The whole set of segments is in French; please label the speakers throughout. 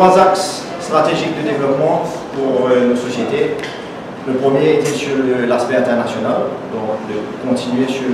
Speaker 1: trois axes stratégiques de développement pour nos sociétés. Le premier était sur l'aspect international, donc de continuer sur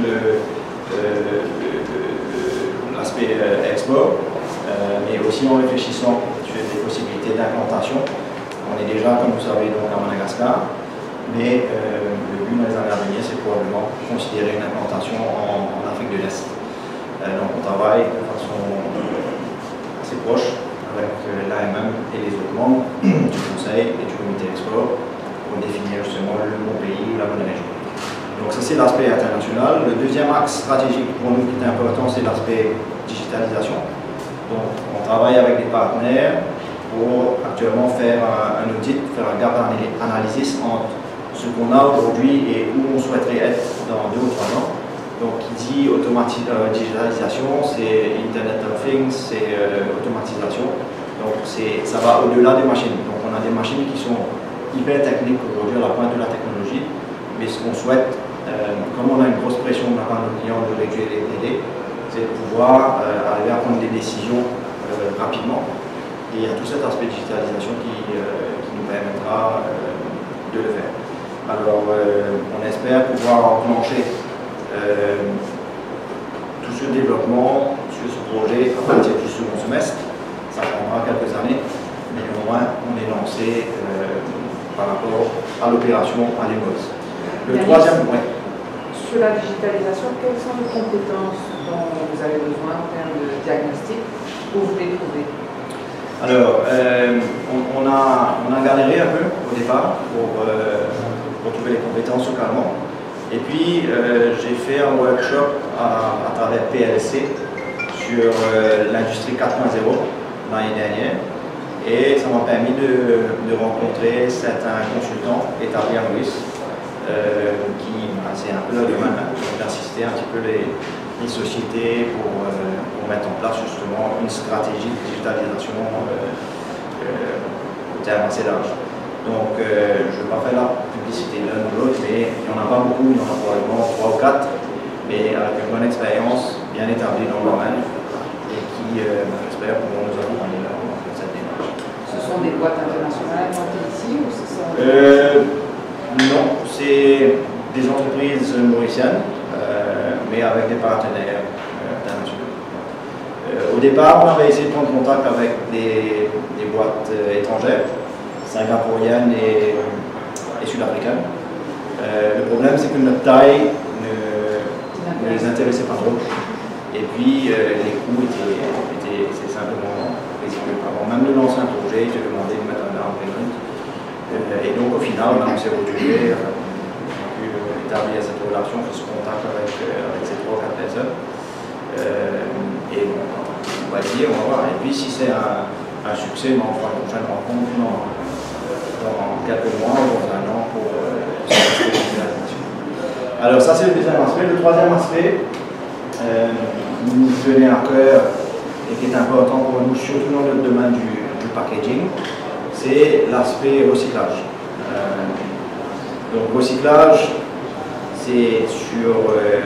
Speaker 1: l'aspect export, mais aussi en réfléchissant sur des possibilités d'implantation. On est déjà, comme vous savez, donc à Madagascar, mais le but dans les années à venir, c'est probablement considérer une implantation en Afrique de l'Est. Donc on travaille de façon assez proche avec l'AMM et les autres membres du Conseil et du Comité Export pour définir justement le bon pays ou la bonne région. Donc ça c'est l'aspect international. Le deuxième axe stratégique pour nous qui est important, c'est l'aspect digitalisation. Donc on travaille avec des partenaires pour actuellement faire un audit, faire un gap analysis entre ce qu'on a aujourd'hui et où on souhaiterait être dans 2 ou 3 ans. Donc qui dit digitalisation, c'est Internet of Things, c'est automatisation. Donc ça va au-delà des machines. Donc on a des machines qui sont hyper techniques aujourd'hui à la pointe de la technologie, mais ce qu'on souhaite, comme on a une grosse pression de la part de nos clients de réduire les délais, c'est de pouvoir arriver à prendre des décisions rapidement. Et il y a tout cet aspect de digitalisation qui nous permettra de le faire. Alors on espère pouvoir enclencher tout ce développement sur ce projet à partir du second semestre. Ça prendra quelques années, mais au moins on est lancé par rapport à l'opération à l'EMOS. Le troisième point.
Speaker 2: Sur la digitalisation, quelles sont les compétences dont vous avez besoin en termes de diagnostic pour vous les trouver?
Speaker 1: Alors, on a galéré un peu au départ pour trouver les compétences localement. Et puis, j'ai fait un workshop à travers PLC sur l'industrie 4.0 l'année dernière. Et ça m'a permis de rencontrer certains consultants établis à Maurice, c'est un peu le domaine, d'assister un petit peu les sociétés pour mettre en place justement une stratégie de digitalisation au terme assez large. Donc, je ne vais pas faire la publicité l'un ou l'autre, mais il n'y en a pas beaucoup, il y en a probablement 3 ou 4, mais avec une bonne expérience, bien établie dans le domaine, et qui, j'espère, pourront nous accompagner dans cette démarche.
Speaker 2: Ce sont des boîtes internationales montées ici ou ce sont
Speaker 1: non, c'est des entreprises mauriciennes, mais avec des partenaires internationaux. Au départ, on avait essayé de prendre contact avec des boîtes étrangères, singapouriennes et sud-africaines. Le problème, c'est que notre taille ne les intéressait pas trop. Et puis, les coûts étaient simplement ridicules. Avant même de lancer un projet, j'ai demandé de mettre un down payment. Et donc, au final, on s'est retrouvé, on a pu établir cette relation, faire ce contact avec ces 3 ou 4 personnes. Et bon, on va dire, on va voir. Et puis, si c'est un succès, on fera une prochaine rencontre dans quelques mois ou dans un an pour alors ça c'est le deuxième aspect. Le troisième aspect nous tenait à cœur et qui est important pour nous, surtout dans le domaine du packaging, c'est l'aspect recyclage. Donc recyclage, c'est sur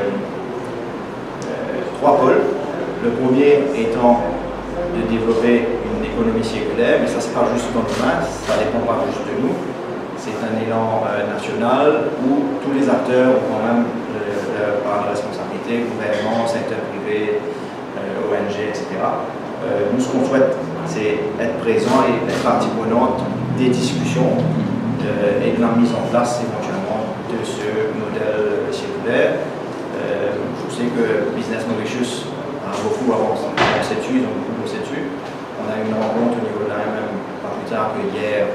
Speaker 1: 3 pôles. Le premier étant de développer une économie circulaire, mais ça c'est pas juste dans le domaine, ça dépend pas juste de nous. C'est un élan national où tous les acteurs ont quand même par la responsabilité, gouvernement, secteur privé, ONG, etc. Nous, ce qu'on souhaite, c'est être présent et être partie prenante des discussions et de la mise en place éventuellement de ce modèle circulaire. Je sais que Business Mauritius a beaucoup avancé dessus, ils ont beaucoup bossé dessus. On a eu une rencontre au niveau de l'AMM pas plus tard que hier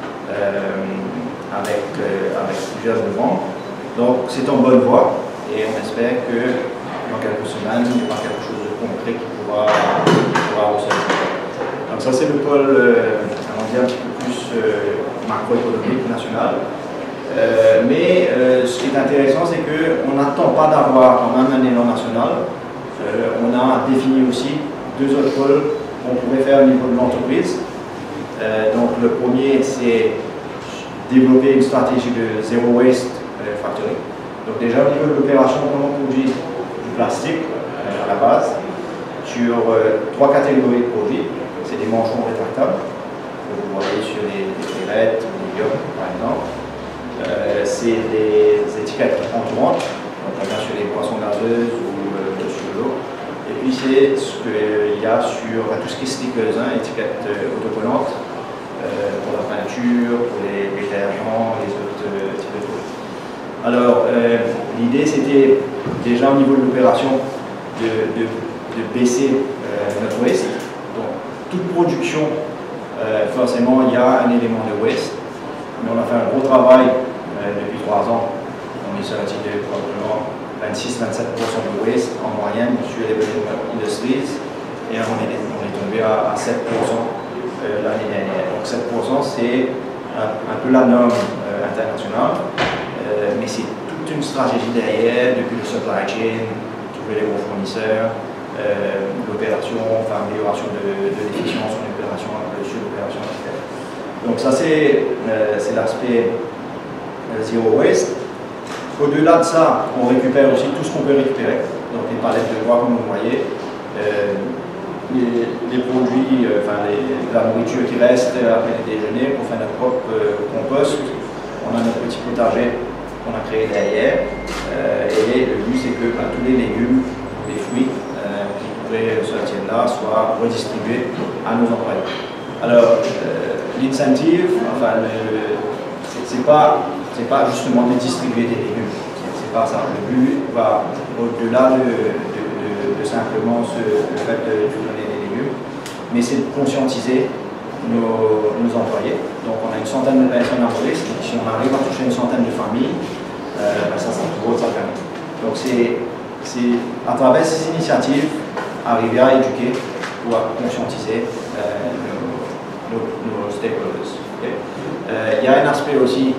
Speaker 1: avec plusieurs membres. Donc c'est en bonne voie et on espère que dans quelques semaines, il y aura quelque chose de concret qui pourra ressortir. Donc ça c'est le pôle, on dit un petit peu plus macroéconomique, national. Mais ce qui est intéressant, c'est qu'on n'attend pas d'avoir quand même un élan national. On a défini aussi 2 autres pôles qu'on pourrait faire au niveau de l'entreprise. Donc le premier, c'est développer une stratégie de zero waste factory. Donc déjà au niveau de l'opération, comment on produit du plastique à la base sur 3 catégories de produits. C'est des manchons rétractables, que vous voyez sur les crevettes ou les yoks par exemple. C'est des étiquettes entourantes, notamment sur les boissons gazeuses ou sur l'eau. Et puis c'est ce qu'il y a sur tout ce qui est stickers, étiquettes autocollantes pour la peinture, pour les détergents, les autres types de choses. Alors l'idée c'était déjà au niveau de l'opération de baisser notre waste. Donc toute production, forcément il y a un élément de waste, mais on a fait un gros travail depuis 3 ans. On est sorti de probablement 26-27% de waste en moyenne sur les building industries et on est tombé à 7% l'année dernière. Donc 7% c'est un peu la norme internationale, mais c'est toute une stratégie derrière, depuis le supply chain, trouver les bons fournisseurs, l'opération, enfin amélioration de l'efficience en opération, sur l'opération, etc. Donc ça c'est l'aspect zero waste. Au-delà de ça, on récupère aussi tout ce qu'on peut récupérer. Donc les palettes de bois, comme vous voyez, les produits, la nourriture qui reste après le déjeuner pour faire notre propre compost. On a notre petit potager qu'on a créé derrière. Et le but c'est que tous les légumes, les fruits qui pourraient sortir de là soient redistribués à nos employés. Alors, l'incentive, enfin, c'est pas justement de distribuer des légumes, c'est pas ça. Le but va au-delà de simplement le fait de donner des légumes, mais c'est de conscientiser nos employés. Donc on a une centaine de personnes à Maurice, donc si on arrive à toucher une centaine de familles, ça vaut sa peine. Donc c'est à travers ces initiatives, arriver à éduquer ou à conscientiser nos stakeholders. Okay. Il y a un aspect aussi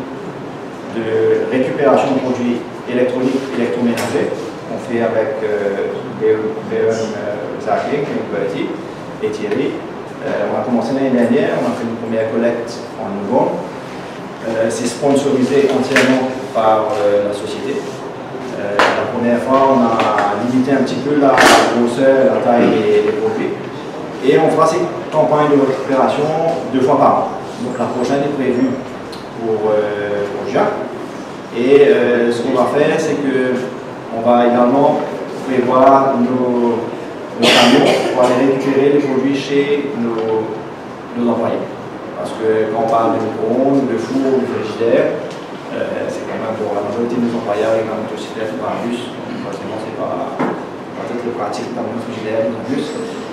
Speaker 1: de récupération de produits électroniques, électroménagers, qu'on fait avec Béon Zaki et Thierry. On a commencé l'année dernière, on a fait une première collecte en novembre. C'est sponsorisé entièrement par la société. La première fois, on a limité un petit peu la grosseur, la taille des produits. Et on fera ces campagnes de récupération 2 fois par an. Donc la prochaine est prévue pour juin. Et ce qu'on va faire, c'est qu'on va également prévoir nos camions pour aller récupérer les produits chez nos employés. Parce que quand on parle de micro-ondes, de four, de frigidaire, c'est quand même pour la majorité de nos employés avec un motocyclette ou un bus. Donc forcément, c'est pas peut-être le pratique dans un frigidaire ou un bus.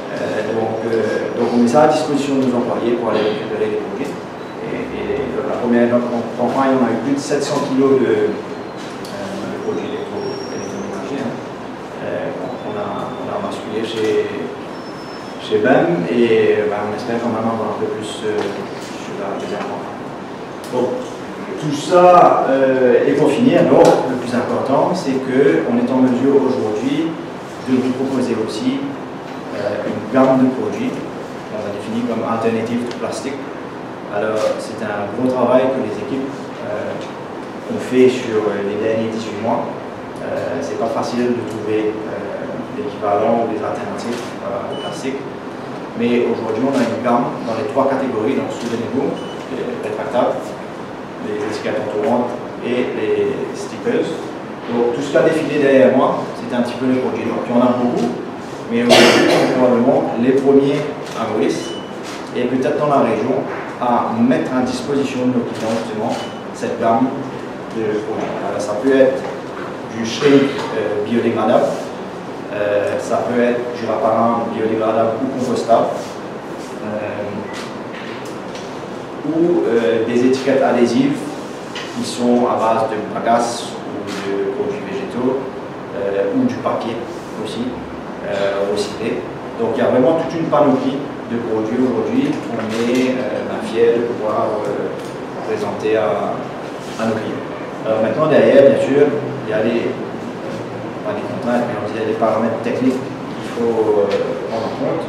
Speaker 1: Donc on met ça à disposition de nos employés pour aller récupérer les produits. Et la première campagne, on a eu plus de 700 kg de produits électroménagers. On a basculé chez BEM et on espère quand même avoir un peu plus sur la deuxième campagne. Donc tout ça est pour finir. Donc le plus important, c'est qu'on est en mesure aujourd'hui de vous proposer aussi une gamme de produits qu'on a définie comme alternative au plastique. Alors c'est un gros travail que les équipes ont fait sur les derniers 18 mois. C'est pas facile de trouver l'équivalent ou des alternatives au plastique. Mais aujourd'hui on a une gamme dans les 3 catégories, donc souvenez-vous, les rétractables, les étiquettes entourantes et les stickers. Donc tout ce qui a défilé derrière moi, c'était un petit peu les produits. Donc il y en a beaucoup. Mais aujourd'hui, on est probablement les premiers à Maurice et peut-être dans la région à mettre à disposition de nos clients justement cette gamme de produits. Alors, ça peut être du shrink biodégradable, ça peut être du Raparin biodégradable ou compostable, ou des étiquettes adhésives qui sont à base de bagasse ou de produits végétaux ou du papier aussi. Recyclés. Donc il y a vraiment toute une panoplie de produits aujourd'hui qu'on est fiers de pouvoir présenter à nos clients. Alors maintenant derrière, bien sûr, il y a pas des contraintes, mais il y a des paramètres techniques qu'il faut prendre en compte.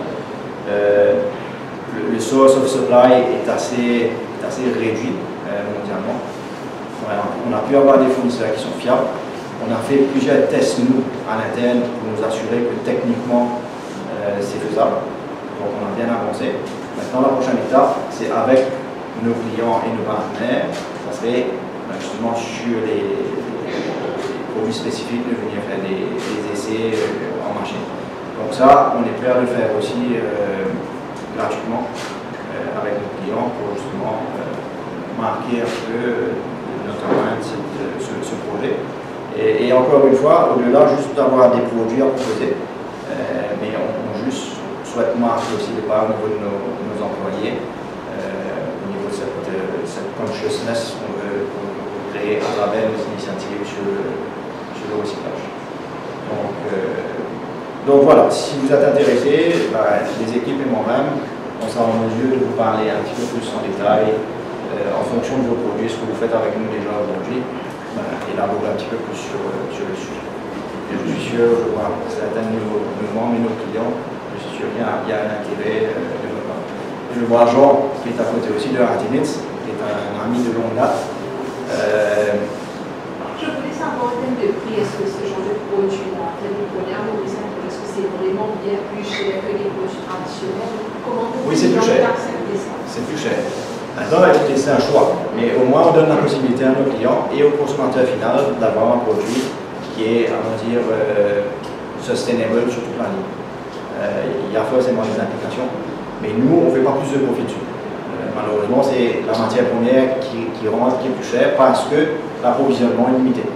Speaker 1: Le source of supply est assez réduit mondialement. Voilà. On a pu avoir des fournisseurs qui sont fiables. On a fait plusieurs tests, nous, à l'interne, pour nous assurer que techniquement, c'est faisable. Donc, on a bien avancé. Maintenant, la prochaine étape, c'est avec nos clients et nos partenaires, ça serait justement sur les produits spécifiques de venir faire des essais en marché. Donc ça, on est prêt à le faire aussi gratuitement avec nos clients pour justement marquer un peu notre empreinte ce projet. Et encore une fois, au-delà juste d'avoir des produits à proposer, mais on juste souhaite marquer aussi des pas au niveau de nos employés, au niveau de cette consciousness qu'on veut créer à travers nos initiatives sur le recyclage. Donc voilà, si vous êtes intéressé, les équipes et moi-même, on sera en mesure de vous parler un petit peu plus en détail en fonction de vos produits, ce que vous faites avec nous déjà aujourd'hui, élaborer un petit peu plus sur le sujet. Et je suis sûr, je vois certains de nos membres et nos clients, je suis sûr qu'il y a un intérêt de notre part. Je vois Jean, qui est à côté aussi de Artinitz, qui est un ami de longue date.
Speaker 3: Je voulais savoir en termes de prix, est-ce que ce genre de produit-là, est-ce que c'est vraiment bien plus cher que les produits traditionnels? Comment
Speaker 1: oui, c'est plus cher. C'est plus cher. Maintenant, écoutez, c'est un choix. Mais au moins, on donne la possibilité à nos clients et au consommateur final d'avoir un produit qui est, on va dire, sustainable sur toute la ligne. Il y a forcément des implications, mais nous, on ne fait pas plus de profit dessus. Malheureusement, c'est la matière première qui rentre, qui est plus chère parce que l'approvisionnement est limité.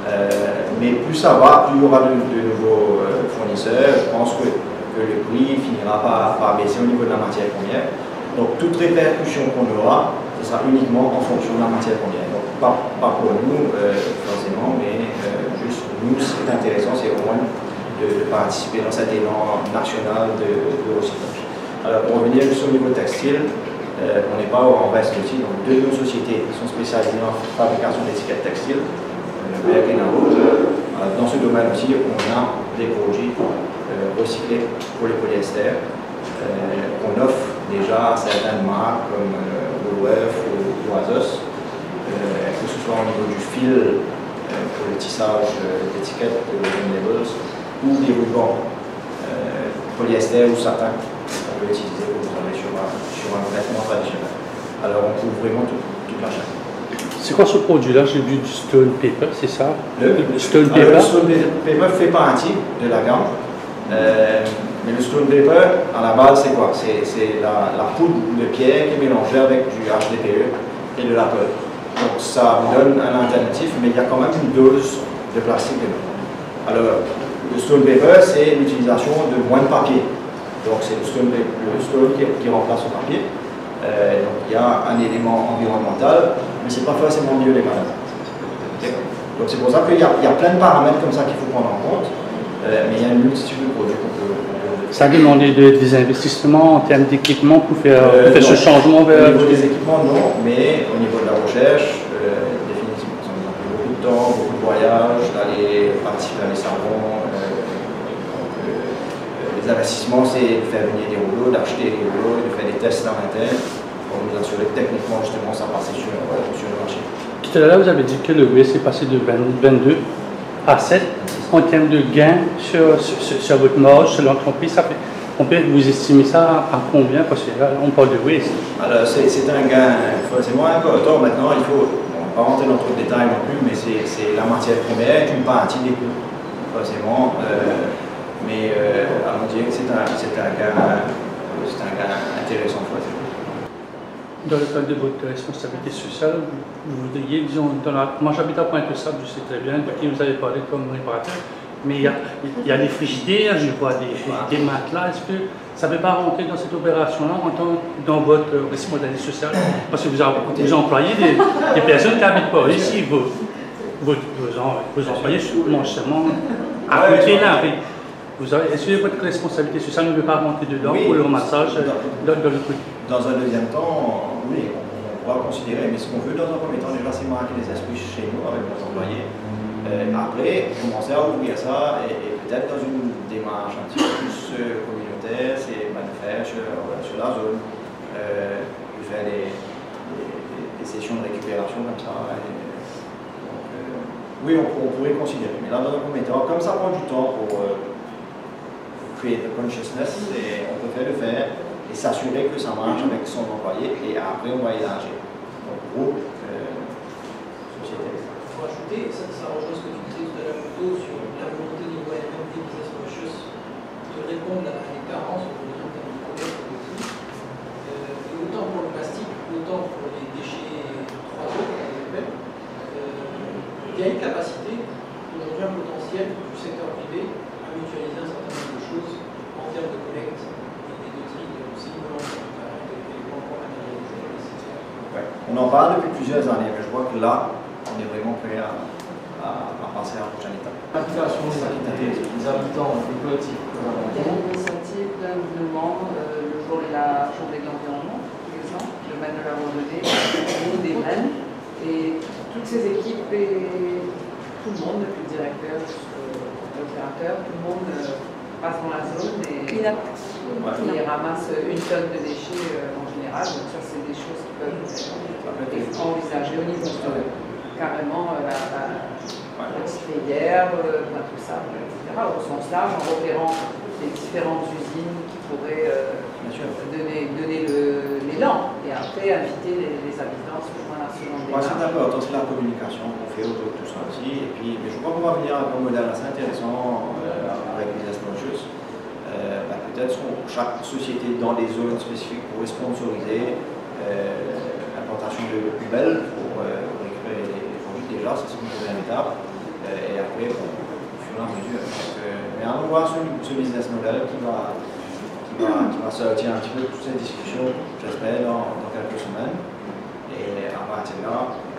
Speaker 1: Mais plus ça va, plus il y aura de nouveaux fournisseurs. Je pense que le prix finira par baisser au niveau de la matière première. Donc toute répercussion qu'on aura, ce sera uniquement en fonction de la matière première. Donc pas pour nous forcément, mais juste nous, ce qui est intéressant, c'est au moins de participer dans cet élan national de recyclage. Alors pour revenir juste au niveau textile, on n'est pas en reste aussi, donc deux de nos sociétés qui sont spécialisées en fabrication d'étiquettes textiles, Berg et Naro. Dans ce domaine aussi, on a des produits recyclés pour les polyesters qu'on offre déjà à certaines marques comme Woolworth ou Asos, que ce soit au niveau du fil pour le tissage d'étiquettes de labels ou des rubans polyester ou satin qu'on peut utiliser pour vous travailler sur un vêtement traditionnel. Alors on couvre vraiment toute la chaîne.
Speaker 4: C'est quoi ce produit-là? J'ai vu du Stone Paper, c'est ça?
Speaker 1: Le
Speaker 4: Stone Paper?
Speaker 1: Le Stone Paper fait partie de la gamme. Mais le Stone Paper, à la base, c'est quoi? C'est la poudre de pierre qui est mélangée avec du HDPE et de la peur. Donc ça vous donne un alternatif, mais il y a quand même une dose de plastique dedans. Alors, le Stone Paper, c'est l'utilisation de moins de papier. Donc c'est le stone qui remplace le papier. Donc il y a un élément environnemental, mais ce n'est pas forcément mieux les malades. Donc c'est pour ça qu'il y a plein de paramètres comme ça qu'il faut prendre en compte, mais il y a une multitude de produits qu'on peut...
Speaker 4: Ça demande des investissements en termes d'équipement pour faire ce changement vers...
Speaker 1: Au niveau des équipements, non, mais au niveau de la recherche, définitivement, ça nous a pris beaucoup de temps, beaucoup de voyages, d'aller participer à des salons. Les investissements, c'est de faire venir des rouleaux, d'acheter des rouleaux, de faire des tests en interne pour nous assurer que techniquement, justement, ça passait sur le marché.
Speaker 4: Tout à l'heure, vous avez dit que le waste est passé de 22 à 7. En termes de gains sur votre marge, sur l'entreprise, vous estimez ça à combien? Parce que là, on parle de waste. Alors,
Speaker 1: c'est un gain forcément important. Maintenant, il faut, on ne va pas rentrer dans trop de détails non plus, mais c'est la matière première une partie des coûts, forcément. Mais à mon dire que c'est un gain intéressant.
Speaker 4: Dans le cadre de votre responsabilité sociale, vous voudriez, disons, moi j'habite à Pointe-aux-Sables, je sais très bien, de qui vous avez parlé comme réparateur, mais il y a des frigidaires, je vois des matelas. Est-ce que ça ne peut pas rentrer dans cette opération-là dans votre responsabilité sociale? Parce que vous employez des personnes qui habitent pas ici, vos employés mangent seulement à côté là. Est-ce que votre responsabilité sociale ne veut pas rentrer dedans pour le ramassage dans le truc?
Speaker 1: Dans un deuxième temps, oui, on pourra considérer, mais ce qu'on veut dans un premier temps, déjà, c'est marquer les esprits chez nous avec nos employés. Après, commencer à ouvrir ça et peut-être dans une démarche un petit peu plus communautaire, c'est de faire sur la zone, de faire des sessions de récupération comme ça. Oui, on pourrait considérer, mais là, dans un premier temps, comme ça prend du temps pour créer de consciousness, et on peut faire le faire. et s'assurer que ça marche avec son employé, et après on va élargir. Donc, groupe, société.
Speaker 5: Il faut ajouter, ça rejoint ce que tu disais tout à l'heure plutôt sur la volonté du gouvernement des business conscious de répondre à des carences aux besoins de commerce collectif. Et autant pour le plastique, autant pour les déchets 3O, il y a une capacité, aujourd'hui un potentiel du secteur privé à mutualiser un certain nombre de choses en termes de collecte et de tri de cycles
Speaker 1: On en parle depuis plusieurs années, mais je vois que là, on est vraiment prêt à passer à la prochaine étape.
Speaker 6: L'implication des habitants des collectifs.
Speaker 2: Il y a une initiative d'un gouvernement, le jour de la journée de l'environnement, par exemple, le maine de la randonnée, ou des rennes, et toutes ces équipes et tout le monde, depuis le directeur jusqu'au l'opérateur, tout le monde passe dans la zone et ramasse une tonne de déchets en général. Donc ça, c'est des choses qui peuvent être envisagées au niveau carrément la petite rivière, tout ça, etc. Au sens large, en repérant les différentes usines qui pourraient donner l'élan et après inviter les habitants à se joindre à ce genre d'élan.
Speaker 1: C'est important, c'est la communication qu'on fait autour de tout ça aussi. Et puis, mais je crois qu'on va venir avec un modèle assez intéressant avec les Business peut-être chaque société dans des zones spécifiques pourrait sponsoriser l'implantation de poubelles pour récupérer les produits. Déjà, ça c'est une première étape. Et après, au fur et à mesure. Mais on va voir ce business model qui va sortir un petit peu de toutes ces discussions, j'espère, dans quelques semaines. Et à partir de là,